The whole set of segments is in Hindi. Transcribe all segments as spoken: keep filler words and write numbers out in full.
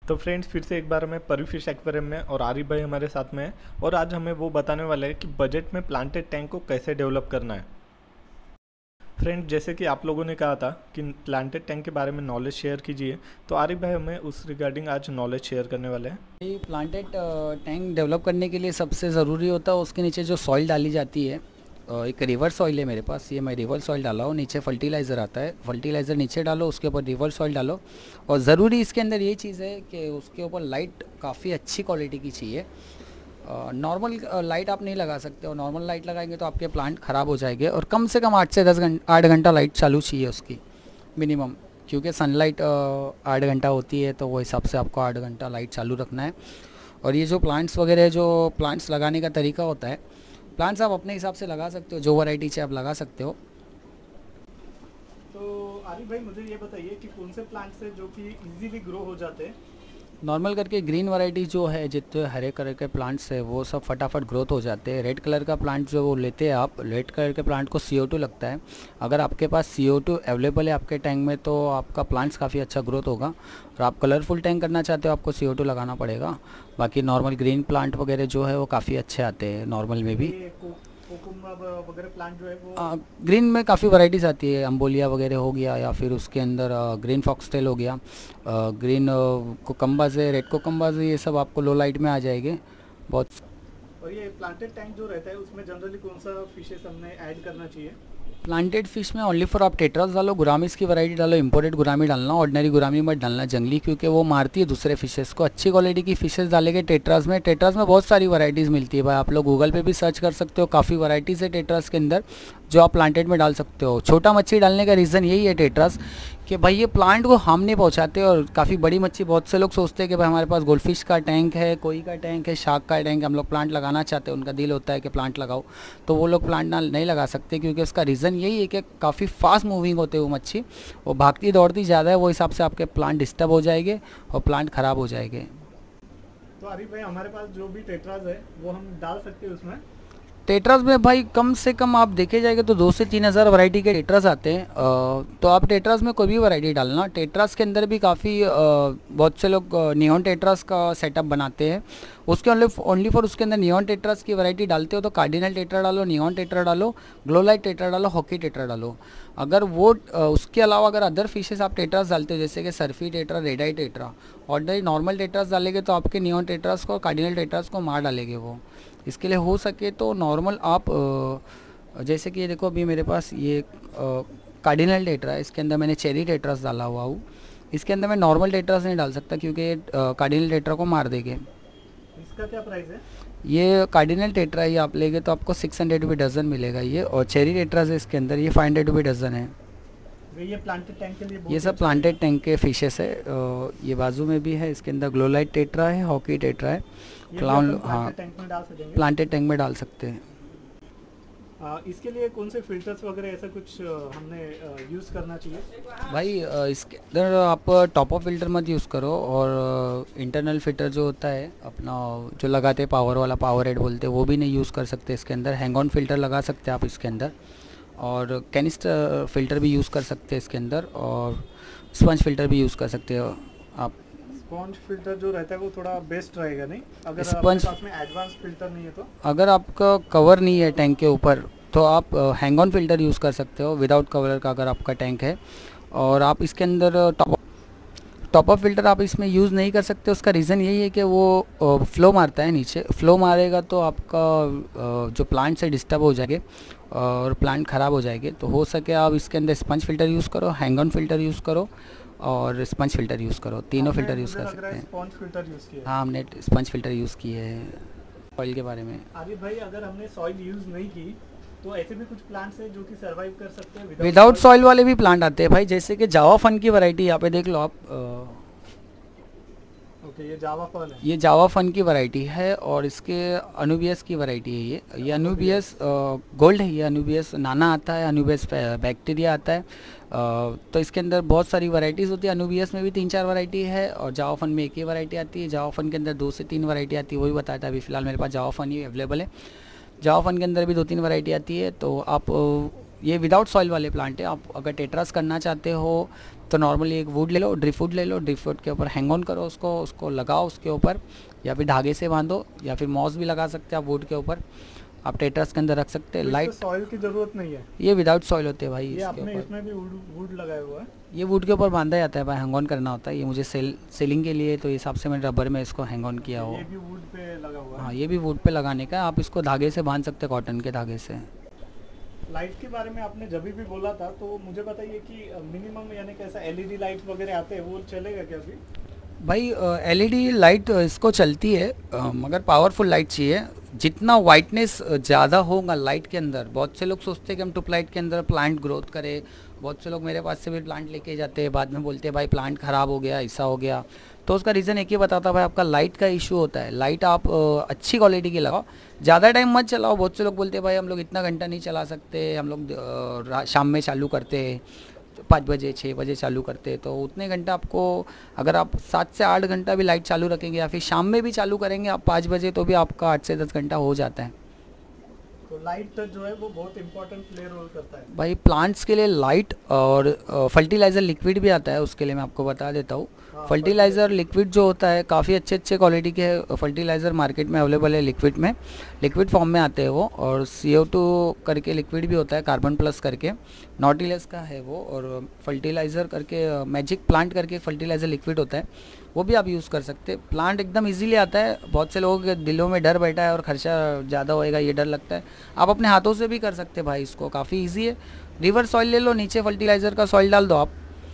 तो फ्रेंड्स, फिर से एक बार हमें परिफिश एक्वेरियम में और आरिफ भाई हमारे साथ में है और आज हमें वो बताने वाले हैं कि बजट में प्लांटेड टैंक को कैसे डेवलप करना है। फ्रेंड, जैसे कि आप लोगों ने कहा था कि प्लांटेड टैंक के बारे में नॉलेज शेयर कीजिए, तो आरिफ भाई हमें उस रिगार्डिंग आज नॉलेज शेयर करने वाले हैं। ये प्लांटेड टैंक डेवलप करने के लिए सबसे ज़रूरी होता है उसके नीचे जो सॉइल डाली जाती है। एक रिवर सॉइल है मेरे पास, ये मैं रिवर सॉइल डाला हूँ। नीचे फर्टिलाइज़र आता है, फर्टिलाइज़र नीचे डालो, उसके ऊपर रिवर सॉइल डालो। और ज़रूरी इसके अंदर ये चीज़ है कि उसके ऊपर लाइट काफ़ी अच्छी क्वालिटी की चाहिए। नॉर्मल लाइट आप नहीं लगा सकते, और नॉर्मल लाइट लगाएंगे तो आपके प्लांट ख़राब हो जाएंगे। और कम से कम आठ से दस घंटा आठ घंटा लाइट चालू चाहिए उसकी मिनिमम, क्योंकि सनलाइट आठ घंटा होती है, तो वो हिसाब से आपको आठ घंटा लाइट चालू रखना है। और ये जो प्लांट्स वगैरह जो प्लांट्स लगाने का तरीका होता है, प्लांट्स आप अपने हिसाब से लगा सकते हो, जो वैरायटी चाहिए आप लगा सकते हो। तो आरिफ भाई मुझे ये बताइए कि कौन से प्लांट्स है जो कि इजीली ग्रो हो जाते हैं। नॉर्मल करके ग्रीन वैरायटी जो है, जितने हरे कलर के प्लांट्स है वो सब फटाफट ग्रोथ हो जाते हैं। रेड कलर का प्लांट जो वो लेते हैं आप, रेड कलर के प्लांट को सी ओ टू लगता है। अगर आपके पास सी ओ टू अवेलेबल है आपके टैंक में तो आपका प्लांट्स काफ़ी अच्छा ग्रोथ होगा। और आप कलरफुल टैंक करना चाहते हो आपको सी ओ टू लगाना पड़ेगा। बाकी नॉर्मल ग्रीन प्लांट वगैरह जो है वो काफ़ी अच्छे आते हैं नॉर्मल में भी। वगैरह प्लांट जो है वो आ, ग्रीन में काफ़ी वैरायटीज़ आती है, अम्बोलिया वगैरह हो गया, या फिर उसके अंदर आ, ग्रीन फॉक्सटेल हो गया, आ, ग्रीन कोकम्बाज है, रेड कोकम्बाज है, ये सब आपको लो लाइट में आ जाएंगे बहुत। और ये प्लांटेड टैंक जो रहता है उसमें जनरली कौन सा फिशेस हमने ऐड करना चाहिए। प्लांटेड फिश में ओनली फॉर आप टेट्रास डालो, गुरामीज की वैरायटी डालो, इंपोर्टेड गुरामी डालना, ऑर्डिनरी गुरामी मत डालना जंगली, क्योंकि वो मारती है दूसरे फिशेस को। अच्छी क्वालिटी की फिशेस डालेंगे टेट्रास में। टेट्रास में बहुत सारी वैरायटीज़ मिलती है भाई, आप लोग गूगल पे भी सर्च कर सकते हो, काफ़ी वैरायटीज़ है टेट्रास के अंदर जो आप प्लांटेड में डाल सकते हो। छोटा मच्छी डालने का रीज़न यही है टेट्रास कि भाई ये प्लांट को हार्म नहीं पहुंचाते। और काफ़ी बड़ी मच्छी, बहुत से लोग सोचते हैं कि भाई हमारे पास गोल्डफिश का टैंक है, कोई का टैंक है, शार्क का टैंक, हम लोग प्लांट लगाना चाहते हैं, उनका दिल होता है कि प्लांट लगाओ, तो वो लोग प्लांट ना नहीं लगा सकते, क्योंकि उसका रीज़न यही है कि काफ़ी फास्ट मूविंग होते हैं वो मच्छी, वो भागती दौड़ती ज़्यादा है, वो हिसाब से आपके प्लांट डिस्टर्ब हो जाएंगे और प्लांट ख़राब हो जाएंगे। तो आरिफ भाई हमारे पास जो भी टेट्रास है वो हम डाल सकते हैं उसमें। टेट्रास में भाई कम से कम आप देखे जाएंगे तो दो से तीन हज़ार वैरायटी के टेट्रास आते हैं। तो आप टेट्रास में कोई भी वैरायटी डालना। टेट्रास के अंदर भी काफ़ी बहुत से लोग नियॉन टेट्रास का सेटअप बनाते हैं, उसके ओनली ओनली फॉर उसके अंदर नियॉन टेट्रास की वैरायटी डालते हो तो कार्डिनल टेट्रा डालो, नियॉन टेट्रा डालो, ग्लोलाइट टेट्रा डालो, हॉकी टेट्रा डालो। अगर वो उसके अलावा अगर अदर फिशेस आप टेट्रास डालते हो, जैसे कि serpae tetra, red eye tetra, ordinary normal tetras डालेंगे तो आपके नियॉन टेट्रास को, कार्डिनल टेट्रास को मार डालेंगे वो। इसके लिए हो सके तो नॉर्मल आप, जैसे कि ये देखो अभी मेरे पास ये कार्डिनल टेट्रा है, इसके अंदर मैंने चेरी टेट्रास डाला हुआ हूँ। इसके अंदर मैं नॉर्मल टेट्रास नहीं डाल सकता क्योंकि ये कार्डिनल टेट्रा को मार देंगे। इसका क्या प्राइस है? ये कार्डिनल टेट्रा ये आप लेंगे तो आपको सिक्स हंड्रेड रुपये डज़न मिलेगा ये, और चेरी टेट्रास है इसके अंदर, ये फाइव हंड्रेड रुपये डज़न है। ये प्लांटेड टैंक के लिए ये सब प्लांटेड टैंक के फिशेस है। ये बाजू में भी है, इसके अंदर ग्लोलाइट टेट्रा है, हॉकी टेट्रा है, क्लाउन, हाँ प्लांटेड टैंक में डाल सकते हैं। आ, इसके लिए कौन से फिल्टर्स वगैरह ऐसा कुछ हमने यूज़ करना चाहिए भाई? इसके अंदर आप टॉप अप फिल्टर मत यूज़ करो, और इंटरनल फिल्टर जो होता है अपना जो लगाते हैं पावर वाला, पावर हेड बोलते हैं, वो भी नहीं यूज़ कर सकते इसके अंदर। हैंग ऑन फिल्टर लगा सकते हैं आप इसके अंदर, और कैनिस्टर फिल्टर भी यूज़ कर सकते हैं इसके अंदर, और स्पंज फिल्टर भी यूज़ कर सकते हो आप। स्पंज फिल्टर जो रहता है वो थोड़ा बेस्ट रहेगा नहीं, अगर स्पंज आपके पास में एडवांस फिल्टर नहीं है तो। अगर आपका कवर नहीं है टैंक के ऊपर तो आप हैंग ऑन फिल्टर यूज़ कर सकते हो, विदाउट कवर का अगर आपका टैंक है। और आप इसके अंदर टॉप टॉप अप फिल्टर आप इसमें यूज़ नहीं कर सकते, उसका रीज़न यही है कि वो फ्लो मारता है नीचे, फ्लो मारेगा तो आपका जो प्लांट से डिस्टर्ब हो जाएंगे और प्लांट ख़राब हो जाएंगे। तो हो सके आप इसके अंदर स्पंज फिल्टर यूज़ करो, हैंग ऑन फिल्टर यूज़ करो, और स्पंज फिल्टर यूज़ करो, तीनों फिल्टर यूज़ कर सकते हैं। स्पंज फिल्टर यूज़ किया है? हाँ, हमने स्पंज फिल्टर यूज़ किए हैं। सॉइल के बारे में आरिफ भाई, अगर हमने सॉइल यूज़ नहीं की तो ऐसे भी कुछ प्लांट्स हैं जो कि सरवाइव कर सकते हैं विदाउट सॉइल वाले भी प्लांट आते हैं भाई, जैसे कि जावा फन की वैरायटी यहाँ पे देख लो आप। ओके, ये जावा फन है, ये जावा फन की वैरायटी है, और इसके अनुबियस की वैरायटी है ये ये अनुबियस गोल्ड है, ये अनुबियस नाना आता है, अनुबियस बैक्टीरिया आता है। तो इसके अंदर बहुत सारी वैरायटीज़ होती है। अनुबियस में भी तीन चार वैरायटी है, और जावा फन में एक ही वैरायटी आती है। जावा फन के अंदर दो से तीन वैरायटी आती है, वही बताया था। अभी फ़िलहाल मेरे पास जावा फन ही अवेलेबल है। जावा फन के अंदर भी दो तीन वैरायटी आती है, तो आप ये विदाउट सॉइल वाले प्लांट है। आप अगर टेट्रास करना चाहते हो तो नॉर्मली एक वुड ले लो, ड्रिप वुड ले लो, ड्रिप वुड के ऊपर हैंग ऑन करो उसको, उसको लगाओ उसके ऊपर, या फिर धागे से बांधो, या फिर मॉस भी लगा सकते हैं आप वुड के ऊपर, आप टेट्रास के अंदर रख सकते हैं। तो लाइट सॉइल की जरूरत नहीं है, ये विदाउट सॉइल होते हैं भाई। ये इसके आपने ऊपर इसमें भी वुड वुड लगाया हुआ है, ये वुड के ऊपर बांधा जाता है भाई, हैंग ऑन करना होता है। ये मुझे सेल सेलिंग के लिए, तो इस हिसाब से मैंने रबर में इसको हैंग ऑन किया हो। ये भी वुड पे लगा हुआ है। हाँ, ये भी वुड पे लगाने का है। आप इसको धागे से बांध सकते हैं, कॉटन के धागे से। लाइट के बारे में आपने जब भी बोला था, तो मुझे बताइए कि मिनिमम यानी कैसा एलईडी लाइट वगैरह आते हैं, वो चलेगा क्या अभी? भाई एलईडी लाइट इसको चलती है, अ, मगर पावरफुल लाइट चाहिए। जितना वाइटनेस ज़्यादा होगा लाइट के अंदर, बहुत से लोग सोचते हैं कि हम ट्यूब लाइट के अंदर प्लांट ग्रोथ करें। बहुत से लोग मेरे पास से भी प्लांट लेके जाते हैं, बाद में बोलते हैं भाई प्लांट ख़राब हो गया, ऐसा हो गया। तो उसका रीज़न एक ही बताता भाई, आपका लाइट का इशू होता है। लाइट आप अ, अच्छी क्वालिटी की लगाओ, ज़्यादा टाइम मत चलाओ। बहुत से लोग बोलते हैं भाई हम लोग इतना घंटा नहीं चला सकते, हम लोग अ, शाम में चालू करते हैं, पाँच बजे छः बजे चालू करते हैं। तो उतने घंटा आपको, अगर आप सात से आठ घंटा भी लाइट चालू रखेंगे या फिर शाम में भी चालू करेंगे आप पाँच बजे, तो भी आपका आठ से दस घंटा हो जाता है। तो लाइट जो है वो बहुत इंपॉर्टेंट प्ले रोल करता है भाई प्लांट्स के लिए लाइट, और फर्टिलाइज़र लिक्विड भी आता है, उसके लिए मैं आपको बता देता हूँ। फर्टिलाइज़र लिक्विड जो होता है, काफ़ी अच्छे अच्छे क्वालिटी के फर्टिलाइज़र मार्केट में अवेलेबल है। लिक्विड में, लिक्विड फॉर्म में आते हैं वो, और सी ओ टू करके लिक्विड भी होता है, कार्बन प्लस करके, नॉटिलस का है वो। और फर्टिलाइज़र करके, मैजिक प्लांट करके फर्टिलाइज़र लिक्विड होता है, वो भी आप यूज़ कर सकते हैं। प्लांट एकदम इजीली आता है। बहुत से लोगों के दिलों में डर बैठा है और खर्चा ज़्यादा होएगा, ये डर लगता है। आप अपने हाथों से भी कर सकते हैं भाई, इसको काफ़ी ईजी है। रिवर सॉइल ले लो, नीचे फर्टिलाइज़र का सॉइल डाल दो आप,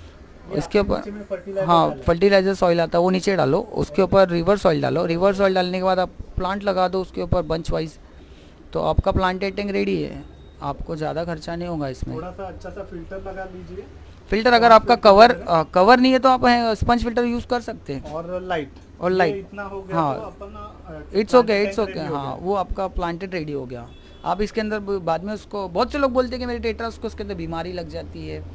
इसके ऊपर, हाँ फर्टिलाइज़र सॉइल आता है वो नीचे डालो, उसके ऊपर रिवर सॉइल डालो। रिवर सॉइल डालने के बाद आप प्लांट लगा दो उसके ऊपर बंच वाइज, तो आपका प्लांटेटिंग रेडी है। आपको ज़्यादा खर्चा नहीं होगा इसमें। थोड़ा सा अच्छा सा फिल्टर लगा लीजिए। फिल्टर अगर आपका कवर आ, कवर नहीं है तो आप स्पंज फिल्टर यूज़ कर सकते हैं। और लाइट और लाइट इतना हो गया, हाँ, तो अपन इट्स ओके इट्स ओके हाँ, वो आपका प्लांटेड रेडी हो गया। आप इसके अंदर बाद में उसको, बहुत से लोग बोलते हैं कि मेरे टेट्रास को उसके अंदर बीमारी लग जाती है,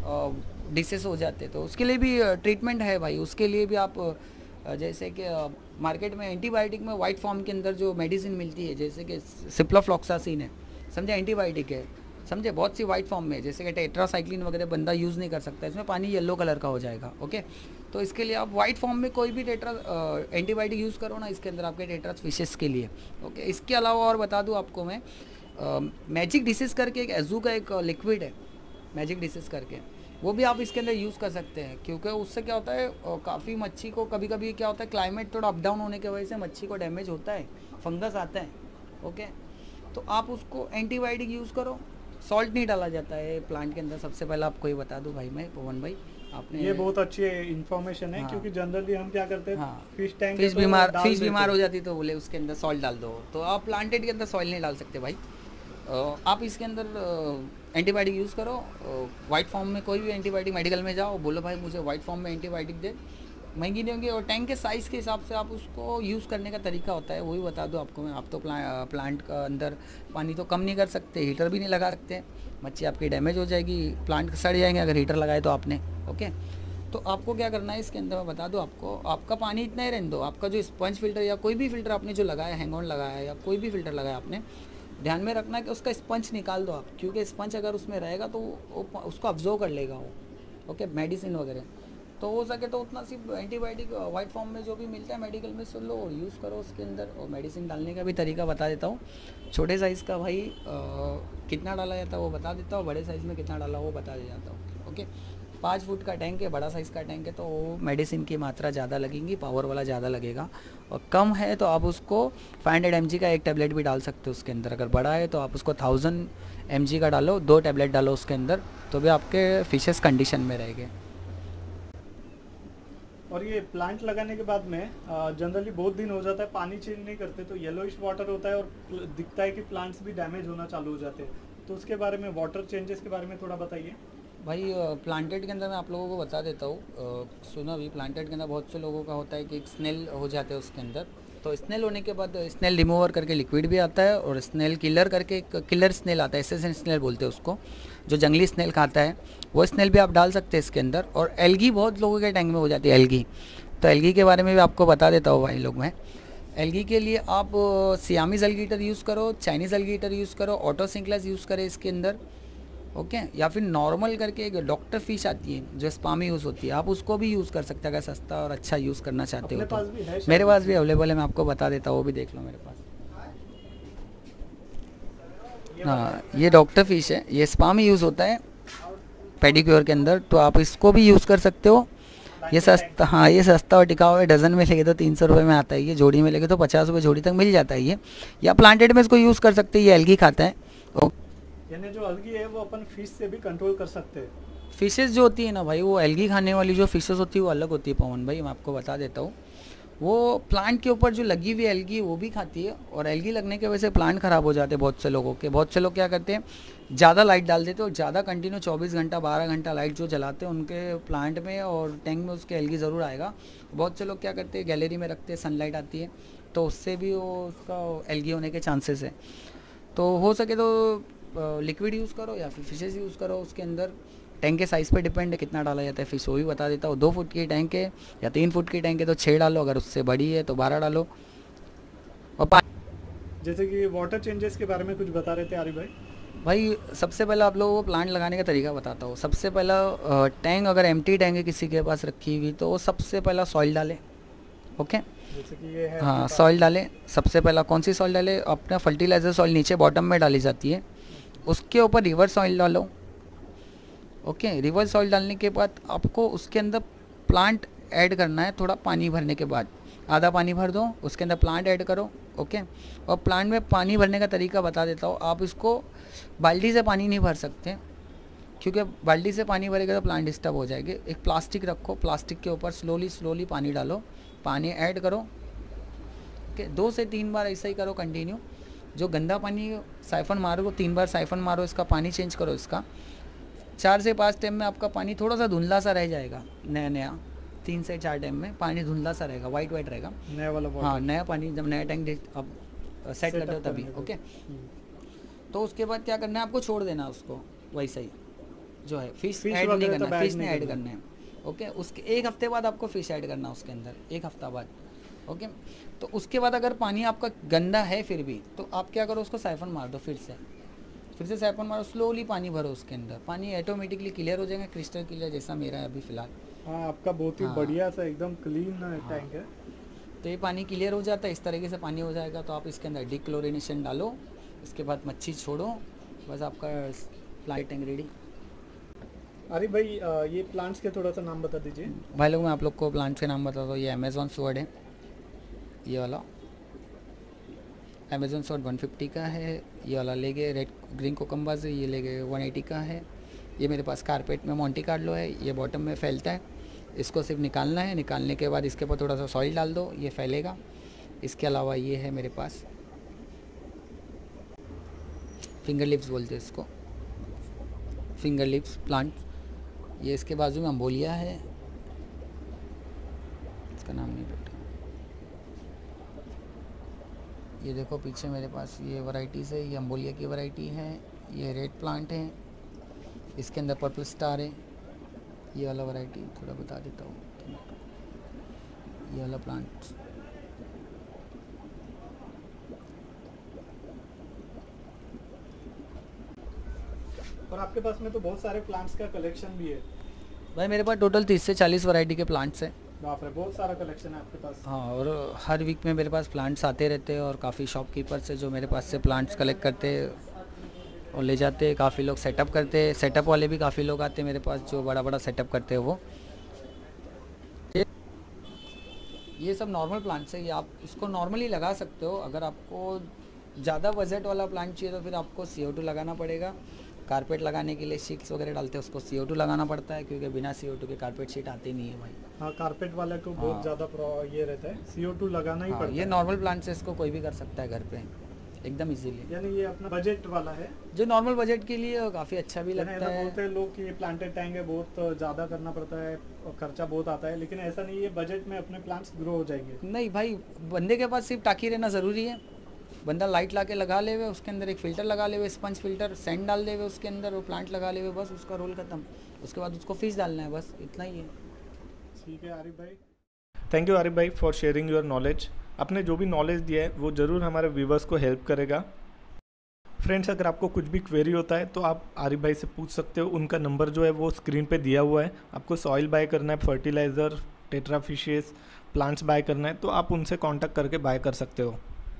डिसेस हो जाते हैं, तो उसके लिए भी ट्रीटमेंट है भाई। उसके लिए भी आप, जैसे कि मार्केट में एंटीबायोटिक में वाइट फॉर्म के अंदर जो मेडिसिन मिलती है, जैसे कि सिप्लाफ्लॉक्सासिन है, समझे, एंटीबायोटिक है, समझे, बहुत सी वाइट फॉर्म में, जैसे कि टेट्रासाइक्लिन वगैरह बंदा यूज़ नहीं कर सकता, इसमें पानी येलो कलर का हो जाएगा। ओके, तो इसके लिए आप वाइट फॉर्म में कोई भी टेट्रा एंटीबायोटिक यूज़ करो ना इसके अंदर, आपके टेट्रास फिशेस के लिए। ओके, इसके अलावा और बता दूँ आपको मैं, मैजिक डिसीज़ करके एक एजू का एक लिक्विड है, मैजिक डिसीज़ करके, वो भी आप इसके अंदर यूज़ कर सकते हैं। क्योंकि उससे क्या होता है, काफ़ी मच्छी को कभी कभी क्या होता है, क्लाइमेट थोड़ा अप डाउन होने की वजह से मच्छी को डैमेज होता है, फंगस आता है। ओके, तो आप उसको एंटीबायोटिक यूज़ करो। सॉल्ट नहीं डाला जाता है प्लांट के अंदर, सबसे पहले आपको ये बता दूं भाई मैं, पवन भाई, आपने ये बहुत अच्छी इन्फॉर्मेशन है। हाँ, क्योंकि जनरली हम क्या करते हैं, हाँ, फिश टैंक फिश बीमार फिश बीमार हो जाती तो बोले उसके अंदर सॉल्ट डाल दो, तो आप प्लांटेड के अंदर सॉल्ट नहीं डाल सकते भाई। आप इसके अंदर एंटीबायोटिक यूज़ करो, वाइट फॉर्म में, कोई भी एंटीबायोटिक मेडिकल में जाओ, बोलो भाई मुझे वाइट फॉर्म में एंटीबायोटिक दे, महंगी नहीं होंगी, और टैंक के साइज़ के हिसाब से आप उसको यूज़ करने का तरीका होता है, वही बता दो आपको मैं। आप तो प्ला, प्लांट का अंदर पानी तो कम नहीं कर सकते, हीटर भी नहीं लगा सकते, मच्छी आपकी डैमेज हो जाएगी, प्लांट सड़ जाएंगे अगर हीटर लगाए तो आपने। ओके, तो आपको क्या करना है इसके अंदर मैं बता दूं आपको, आपका पानी इतना ही रहने दो, आपका जो स्पंज फिल्टर या कोई भी फिल्टर आपने जो लगाया, हैंग ऑन लगाया या कोई भी फिल्टर लगाया आपने, ध्यान में रखना है कि उसका स्पंज निकाल दो आप, क्योंकि स्पंज अगर उसमें रहेगा तो वो उसको अब्जॉर्व कर लेगा वो। ओके, मेडिसिन वगैरह, तो हो सके तो उतना सिर्फ एंटीबायोटिक वाइट फॉर्म में जो भी मिलता है मेडिकल में से लो और यूज़ करो उसके अंदर। और मेडिसिन डालने का भी तरीका बता देता हूँ। छोटे साइज़ का भाई आ, कितना डाला जाता है वो बता देता हूँ, बड़े साइज़ में कितना डाला वो बता दे जाता हूँ। ओके, पाँच फुट का टैंक है, बड़ा साइज़ का टैंक है, तो मेडिसिन की मात्रा ज़्यादा लगेगी, पावर वाला ज़्यादा लगेगा। और कम है तो आप उसको फाइव हंड्रेड एम जी का एक टैबलेट भी डाल सकते हो उसके अंदर। अगर बड़ा है तो आप उसको थाउजेंड एम जी का डालो, दो टैबलेट डालो उसके अंदर, तो भी आपके फिशेस कंडीशन में रहेंगे। और ये प्लांट लगाने के बाद में जनरली बहुत दिन हो जाता है, पानी चेंज नहीं करते, तो येलोइश वाटर होता है और दिखता है कि प्लांट्स भी डैमेज होना चालू हो जाते हैं, तो उसके बारे में, वाटर चेंजेस के बारे में थोड़ा बताइए भाई। प्लांटेड के अंदर मैं आप लोगों को बता देता हूँ, सुना भी, प्लांटेड के अंदर बहुत से लोगों का होता है कि एक स्नेल हो जाते हैं उसके अंदर, तो स्नेल होने के बाद स्नेल रिमूवर करके लिक्विड भी आता है, और स्नेल किलर करके एक किलर स्नेल आता है, एसेसन स्नेल बोलते हैं उसको, जो जंगली स्नेल खाता है, वो स्नेल भी आप डाल सकते हैं इसके अंदर। और एल्गी बहुत लोगों के टैंक में हो जाती है, एल्गी, तो एल्गी के बारे में भी आपको बता देता हूँ भाई लोग मैं। एल्गी के लिए आप सियामीज एल्गीटर यूज़ करो, चाइनीज़ एल्गीटर यूज़ करो, ऑटो सिंक्लेस यूज़ करें इसके अंदर। ओके। या फिर नॉर्मल करके एक डॉक्टर फिश आती है जो स्पा में यूज़ होती है, आप उसको भी यूज़ कर सकते हैं अगर सस्ता और अच्छा यूज़ करना चाहते हो तो। मेरे पास भी अवेलेबल है, मैं आपको बता देता हूँ, वो भी देख लो मेरे पास। हाँ, ये डॉक्टर फिश है, ये स्पा में यूज़ होता है पेडिक्योर के अंदर, तो आप इसको भी यूज़ कर सकते हो। ये सस्ता, हाँ ये सस्ता और टिकाऊ है, डज़न में लेके तो तीन सौ रुपये में आता है, ये जोड़ी में लेके तो पचास रुपये जोड़ी तक मिल जाता है ये। या प्लांटेड में इसको यूज़ कर सकते हैं, ये एल्गी खाता है। यानी जो एल्गी है वो अपन फिश से भी कंट्रोल कर सकते हैं। फिशेस जो होती है ना भाई, वो एल्गी खाने वाली जो फिशेस होती है वो अलग होती है पवन भाई, मैं आपको बता देता हूँ। वो प्लांट के ऊपर जो लगी हुई एल्गी वो भी खाती है, और एल्गी लगने की वजह से प्लांट ख़राब हो जाते हैं बहुत से लोगों के। बहुत से लोग क्या करते हैं, ज़्यादा लाइट डाल देते हैं, और ज़्यादा कंटिन्यू चौबीस घंटा बारह घंटा लाइट जो जलाते हैं उनके प्लांट में और टैंक में उसके एल्गी ज़रूर आएगा। बहुत से लोग क्या करते हैं, गैलरी में रखते हैं, सनलाइट आती है तो उससे भी वो उसका एल्गी होने के चांसेस है। तो हो सके तो लिक्विड यूज़ करो या फिर फिशेस यूज़ करो उसके अंदर। टैंक के साइज़ पे डिपेंड है कितना डाला जाता है फिश, वो भी बता देता हूँ। दो फुट की टैंक है या तीन फुट की टैंक है तो छः डालो, अगर उससे बड़ी है तो बारह डालो। और जैसे कि वाटर चेंजेस के बारे में कुछ बता रहे थे आरिफ भाई। भाई सबसे पहले आप लोगों को प्लांट लगाने का तरीका बताता हूँ। सबसे पहला टैंक, अगर एम्प्टी टैंक है किसी के पास रखी हुई तो वो सबसे पहला सॉइल डाले। ओके, जैसे कि ये है, हाँ सॉइल डाले। सबसे पहला कौन सी सॉइल डाले, अपना फर्टिलाइज़र सॉइल नीचे बॉटम में डाली जाती है, उसके ऊपर रिवर सॉइल डालो। ओके okay, रिवर सॉइल डालने के बाद आपको उसके अंदर प्लांट ऐड करना है। थोड़ा पानी भरने के बाद आधा पानी भर दो, उसके अंदर प्लांट ऐड करो। Okay okay? और प्लांट में पानी भरने का तरीका बता देता हूँ। आप इसको बाल्टी से पानी नहीं भर सकते, क्योंकि बाल्टी से पानी भरेगा तो प्लांट डिस्टर्ब हो जाएंगे। एक प्लास्टिक रखो, प्लास्टिक के ऊपर स्लोली स्लोली पानी डालो, पानी ऐड करो। Okay okay? दो से तीन बार ऐसा ही करो कंटिन्यू। जो गंदा पानी साइफन मारो, तीन बार साइफन मारो, इसका पानी चेंज करो। इसका चार से पाँच टाइम में आपका पानी थोड़ा सा धुंधला सा रह जाएगा, नया नया। तीन से चार टाइम में पानी धुंधला सा रहेगा, वाइट वाइट रहेगा नया वाला। हाँ, नया पानी जब नया टैंक अब सेट करते हो तभी। ओके, तो उसके बाद क्या करना है, आपको छोड़ देना उसको वैसा ही जो है। फिश ऐड नहीं करना, फिश नहीं ऐड करना है। ओके, उसके एक हफ्ते बाद आपको फिश ऐड करना है उसके अंदर, एक हफ्ता बाद। ओके, तो उसके बाद अगर पानी आपका गंदा है फिर भी, तो आप क्या करो, उसको साइफन मार दो फिर से फिर से साइफन मारो, स्लोली पानी भरो उसके अंदर। पानी ऑटोमेटिकली क्लियर हो जाएगा, क्रिस्टल क्लियर जैसा मेरा है अभी फ़िलहाल। हाँ, आपका बहुत ही हाँ, बढ़िया सा एकदम क्लीन टैंक है। तो ये पानी क्लियर हो जाता है, इस तरीके से पानी हो जाएगा। तो आप इसके अंदर डिक्लोरिनेशन डालो, इसके बाद मच्छी छोड़ो, बस आपका प्लांट टैंक रेडी। अरे भाई, ये प्लांट्स के थोड़ा सा नाम बता दीजिए भाई लोग। मैं आप लोग को प्लांट्स के नाम बताता हूँ। ये अमेजोन स्वॉर्ड है, ये वाला अमेजोन स्वॉर्ड वन फिफ्टी का है। ये वाला ले गए रेड ग्रीन कोकम्बा से, ये ले गए वन एटी का है। ये मेरे पास कारपेट में मोंटी कार्लो है, ये बॉटम में फैलता है, इसको सिर्फ निकालना है। निकालने के बाद इसके ऊपर थोड़ा सा सॉइल डाल दो, ये फैलेगा। इसके अलावा ये है मेरे पास फिंगर लिप्स बोलते हैं इसको, फिंगर लिप्स प्लांट। ये इसके बाजू में अम्बोलिया है, इसका नाम नहीं पता। ये देखो पीछे मेरे पास ये वैरायटीज़ है, ये अम्बोलिया की वैरायटी है। ये रेड प्लांट है, इसके अंदर पर्पल स्टार है। ये वाला वैरायटी थोड़ा बता देता हूँ, ये वाला प्लांट। और आपके पास में तो बहुत सारे प्लांट्स का कलेक्शन भी है भाई। मेरे पास टोटल तीस से चालीस वैरायटी के प्लांट्स हैं। बाप रे, बहुत सारा कलेक्शन है आपके पास। हाँ, और हर वीक में मेरे पास प्लांट्स आते रहते हैं, और काफ़ी शॉपकीपर्स है जो मेरे पास से प्लांट्स कलेक्ट करते हैं और ले जाते हैं। काफ़ी लोग सेटअप करते हैं, सेटअप वाले भी काफ़ी लोग आते हैं मेरे पास जो बड़ा बड़ा सेटअप करते हैं वो। ये सब नॉर्मल प्लांट्स है, ये आप इसको नॉर्मली लगा सकते हो। अगर आपको ज़्यादा बजट वाला प्लांट चाहिए तो फिर आपको सी ओ टू लगाना पड़ेगा। कारपेट लगाने के लिए शीट्स वगैरह डालते हैं, उसको सी ओ टू लगाना पड़ता है, क्योंकि बिना सी ओ टू के कारपेट शीट आती नहीं है भाई। हाँ, कारपेट वाले को बहुत हाँ, ज़्यादा ये रहता है, सी ओ टू लगाना ही हाँ, पड़ता है। ये नॉर्मल प्लांट्स है, इसको कोई भी कर सकता है घर पे एकदम इजीली। यानी ये अपना बजट वाला है, जो नॉर्मल बजट के लिए काफ़ी अच्छा भी लगता ऐसा है। बोलते हैं लोग कि ये प्लांटेड टैंक है, बहुत ज़्यादा करना पड़ता है और खर्चा बहुत आता है, लेकिन ऐसा नहीं है, बजट में अपने प्लांट्स ग्रो हो जाएंगे। नहीं भाई, बंदे के पास सिर्फ टाकी रहना ज़रूरी है। बंदा लाइट ला के लगा ले हुए, उसके अंदर एक फ़िल्टर लगा ले हुए, स्पंज फिल्टर, सैंड डाल दे हुए उसके अंदर, वो प्लांट लगा ले हुए, बस उसका रोल ख़त्म। उसके बाद उसको फिश डालना है, बस इतना ही है। ठीक है आरिफ भाई, थैंक यू आरिफ भाई फॉर शेयरिंग योर नॉलेज। आपने जो भी नॉलेज दिया है वो ज़रूर हमारे व्यूवर्स को हेल्प करेगा। फ्रेंड्स, अगर आपको कुछ भी क्वेरी होता है तो आप आरिफ भाई से पूछ सकते हो। उनका नंबर जो है वो स्क्रीन पे दिया हुआ है। आपको सॉइल बाय करना है, fertiliser, tetra fishes, plants buy करना है तो आप उनसे कांटेक्ट करके बाय कर सकते हो।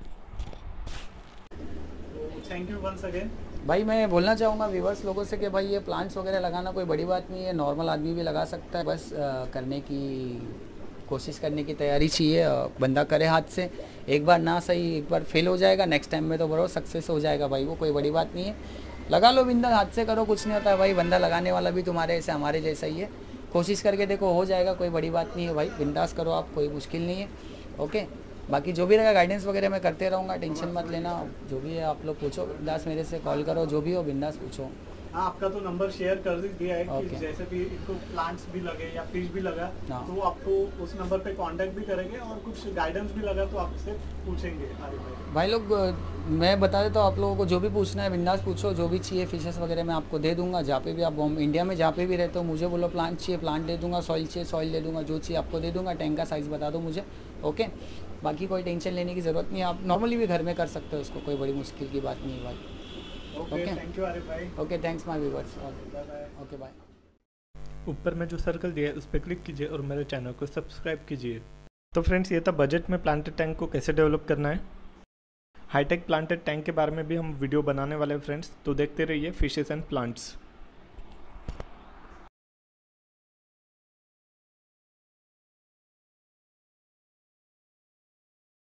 Thank you once again. भाई मैं बोलना चाहूँगा व्यूवर्स लोगों से कि भाई ये प्लांट्स वगैरह लगाना कोई बड़ी बात नहीं है, नॉर्मल आदमी भी लगा सकता है। बस आ, करने की कोशिश करने की तैयारी चाहिए, आ, बंदा करे हाथ से। एक बार ना सही, एक बार फेल हो जाएगा, नेक्स्ट टाइम में तो बरो सक्सेस हो जाएगा भाई, वो कोई बड़ी बात नहीं है। लगा लो बिंदा, हाथ से करो, कुछ नहीं होता है भाई। बंदा लगाने वाला भी तुम्हारे ऐसे हमारे जैसा ही है, कोशिश करके देखो, हो जाएगा, कोई बड़ी बात नहीं है भाई। बिंदास करो आप, कोई मुश्किल नहीं है। ओके, बाकी जो भी रहेगा गाइडेंस वगैरह मैं करते रहूँगा, टेंशन मत लेना। जो भी है आप लोग पूछो बिंदास, मेरे से कॉल करो, जो भी हो बिंदास पूछो। हाँ, आपका तो नंबर शेयर कर दिया है कि जैसे भी इनको प्लांट्स भी लगे या फिश भी लगा तो आपको उस नंबर पे कांटेक्ट भी करेंगे और कुछ गाइडेंस भी लगा तो आपसे पूछेंगे। भाई लोग मैं बता देता हूँ आप लोगों को, जो भी पूछना है बिंदास पूछो, जो भी चाहिए फिशेस वगैरह मैं आपको दे दूंगा। जहाँ पे भी आप इंडिया में जहाँ पे भी रहते हो मुझे बोलो प्लांट चाहिए, प्लांट दे दूंगा, सॉइल चाहिए सॉइल दे दूंगा, जो चाहिए आपको दे दूंगा। टैंक का साइज़ बता दो मुझे। ओके, बाकी कोई टेंशन लेने की ज़रूरत नहीं है, आप नॉर्मली भी घर में कर सकते हो उसको, कोई बड़ी मुश्किल की बात नहीं है भाई। ओके, थैंक यू आरिफ भाई। Okay, thanks my viewers. Okay bye. ऊपर में जो सर्कल दिया है उस पर क्लिक कीजिए और मेरे चैनल को सब्सक्राइब कीजिए। तो फ्रेंड्स, ये था बजट में प्लांटेड टैंक को कैसे डेवलप करना है। हाईटेक प्लांटेड टैंक के बारे में भी हम वीडियो बनाने वाले हैं फ्रेंड्स, तो देखते रहिए फिशेस एंड प्लांट्स।